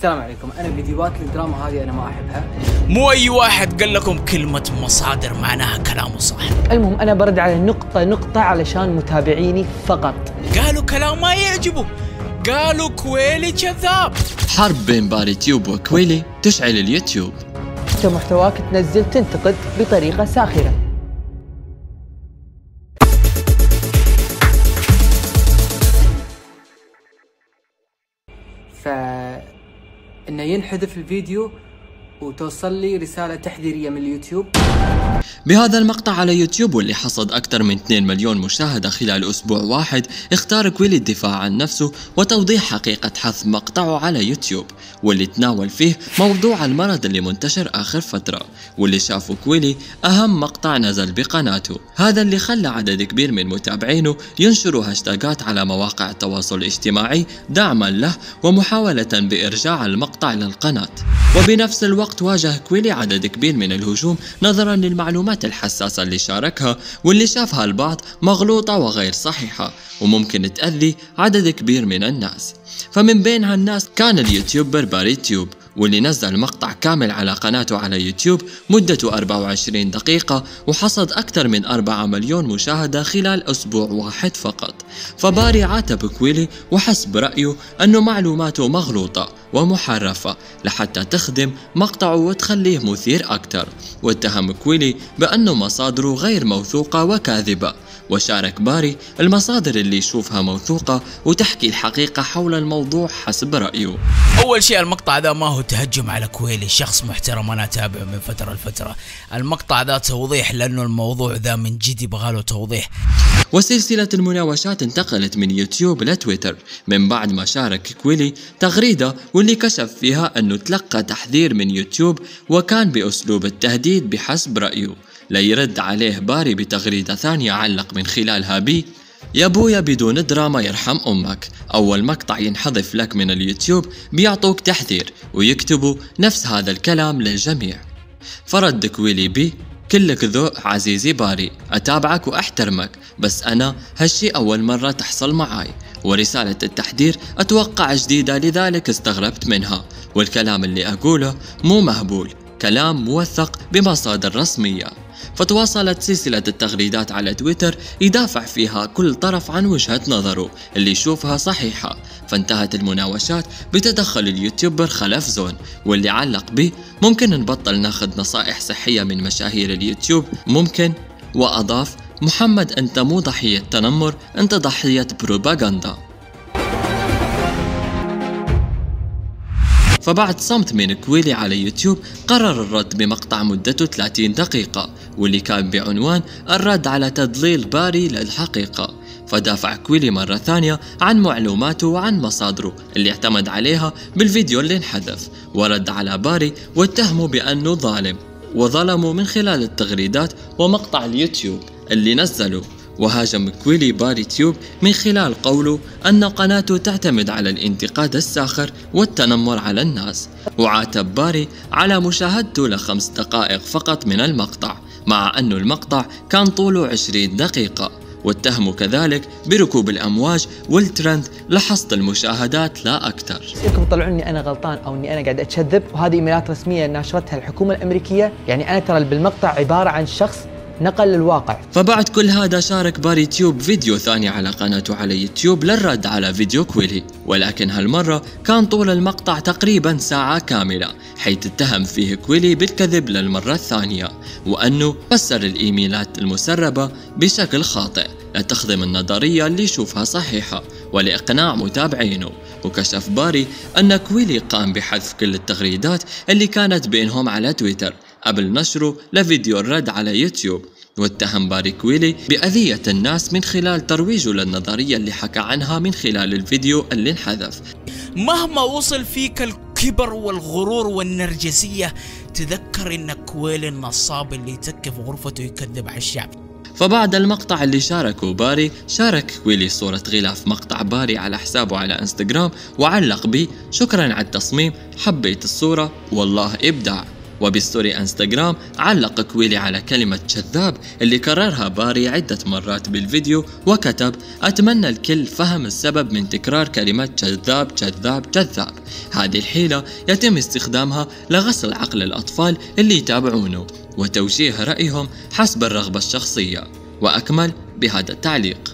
السلام عليكم. انا فيديوهات الدراما هذه انا ما احبها. مو اي واحد قال لكم كلمة مصادر معناها كلامه صح. المهم انا برد على نقطة علشان متابعيني فقط. قالوا كلام ما يعجبه، قالوا كويلي كذاب. حرب بين باري تيوب وكويلي تشعل اليوتيوب. انت محتواك تنزل تنتقد بطريقة ساخرة. إنه ينحذف الفيديو وتوصل لي رسالة تحذيرية من اليوتيوب. بهذا المقطع على يوتيوب واللي حصد أكثر من 2 مليون مشاهدة خلال أسبوع واحد، اختار كويلي الدفاع عن نفسه وتوضيح حقيقة حذف مقطعه على يوتيوب، واللي تناول فيه موضوع المرض اللي منتشر آخر فترة، واللي شافوا كويلي أهم مقطع نزل بقناته. هذا اللي خلى عدد كبير من متابعينه ينشروا هاشتاجات على مواقع التواصل الاجتماعي دعما له ومحاولة بإرجاع المقطع للقناة. وبنفس الوقت واجه كويلي عدد كبير من الهجوم نظرا للمعلومات الحساسة اللي شاركها واللي شافها البعض مغلوطة وغير صحيحة وممكن تأذي عدد كبير من الناس. فمن بين هالناس كان اليوتيوبر باري تيوب، واللي نزل مقطع كامل على قناته على يوتيوب مدته 24 دقيقة وحصد أكثر من 4 مليون مشاهدة خلال أسبوع واحد فقط. فباري عاتب كويلي وحسب رأيه أنه معلوماته مغلوطة ومحرفة لحتى تخدم مقطعه وتخليه مثير أكثر، واتهم كويلي بأنه مصادره غير موثوقة وكاذبة. وشارك باري المصادر اللي يشوفها موثوقة وتحكي الحقيقة حول الموضوع حسب رأيه. أول شيء المقطع ذا ما هو تهجم على كويلي، شخص محترم أنا أتابعه من فترة لفترة. المقطع ذا توضيح لأنه الموضوع ذا من جد يبغاله توضيح. وسلسلة المناوشات انتقلت من يوتيوب لتويتر من بعد ما شارك كويلي تغريدة واللي كشف فيها أنه تلقى تحذير من يوتيوب وكان بأسلوب التهديد بحسب رأيه. ليرد عليه باري بتغريدة ثانية علق من خلالها بي: يا بويا بدون دراما يرحم أمك، أول مقطع ينحذف لك من اليوتيوب بيعطوك تحذير ويكتبوا نفس هذا الكلام للجميع. فرد كويلي بي: كلك ذوق عزيزي باري، أتابعك وأحترمك، بس أنا هالشي أول مرة تحصل معاي، ورسالة التحذير أتوقع جديدة لذلك استغربت منها، والكلام اللي أقوله مو مهبول، كلام موثق بمصادر رسمية. فتواصلت سلسلة التغريدات على تويتر يدافع فيها كل طرف عن وجهة نظره اللي يشوفها صحيحة. فانتهت المناوشات بتدخل اليوتيوبر خلف زون، واللي علق به: ممكن نبطل ناخذ نصائح صحية من مشاهير اليوتيوب؟ ممكن. وأضاف: محمد أنت مو ضحية تنمر، أنت ضحية بروباغندا. فبعد صمت من كويلي على يوتيوب قرر الرد بمقطع مدته 30 دقيقة واللي كان بعنوان الرد على تضليل باري للحقيقة. فدافع كويلي مرة ثانية عن معلوماته وعن مصادره اللي اعتمد عليها بالفيديو اللي انحذف، ورد على باري واتهمه بأنه ظالم وظلمه من خلال التغريدات ومقطع اليوتيوب اللي نزله. وهاجم كويلي باري تيوب من خلال قوله أن قناته تعتمد على الانتقاد الساخر والتنمر على الناس، وعاتب باري على مشاهدته ل5 دقائق فقط من المقطع، مع أنه المقطع كان طوله 20 دقيقة، واتهموا كذلك بركوب الأمواج والترند لحصد المشاهدات لا أكثر. يمكن تطلعوني أنا غلطان أو إني أنا قاعد أتشذب، وهذه إيميلات رسمية ناشرتها الحكومة الأمريكية. يعني أنا ترى بالمقطع عبارة عن شخص نقل الواقع. فبعد كل هذا شارك باري تيوب فيديو ثاني على قناته على يوتيوب للرد على فيديو كويلي، ولكن هالمرة كان طول المقطع تقريبا ساعة كاملة، حيث اتهم فيه كويلي بالكذب للمرة الثانية، وأنه فسر الإيميلات المسربة بشكل خاطئ لتخدم النظرية اللي يشوفها صحيحة ولإقناع متابعينه. وكشف باري أن كويلي قام بحذف كل التغريدات اللي كانت بينهم على تويتر قبل نشره لفيديو الرد على يوتيوب، واتهم باري كويلي بأذية الناس من خلال ترويجه للنظرية اللي حكى عنها من خلال الفيديو اللي انحذف. مهما وصل فيك الكبر والغرور والنرجسية، تذكر إن كويلي النصاب اللي يتك في غرفته يكذب على الشعب. فبعد المقطع اللي شاركه باري، شارك كويلي صورة غلاف مقطع باري على حسابه على انستغرام وعلق به: شكرا على التصميم، حبيت الصورة والله إبداع. وبستوري انستغرام علق كويلي على كلمة كذاب اللي كررها باري عدة مرات بالفيديو، وكتب: أتمنى الكل فهم السبب من تكرار كلمة كذاب كذاب كذاب. هذه الحيلة يتم استخدامها لغسل عقل الأطفال اللي يتابعونه وتوجيه رأيهم حسب الرغبة الشخصية. وأكمل بهذا التعليق: